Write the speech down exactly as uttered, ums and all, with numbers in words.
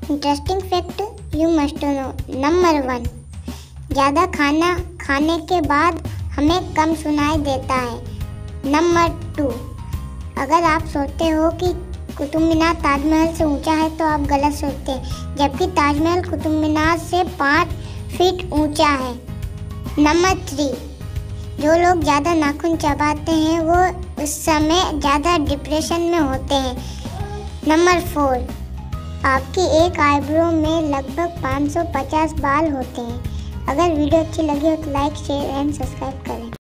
Interesting fact you must know. Number one, ज़्यादा खाना खाने के बाद हमें कम सुनाई देता है। नंबर टू, अगर आप सोचते हो कि कुतुब मीनार ताजमहल से ऊंचा है तो आप गलत सोचते हैं, जबकि ताजमहल कुतुब मीनार से पाँच फीट ऊंचा है। नंबर थ्री, जो लोग ज़्यादा नाखून चबाते हैं वो उस समय ज़्यादा डिप्रेशन में होते हैं। नंबर फोर, आपकी एक आईब्रो में लगभग पाँच सौ पचास बाल होते हैं। अगर वीडियो अच्छी लगी हो तो लाइक शेयर एंड सब्सक्राइब करें।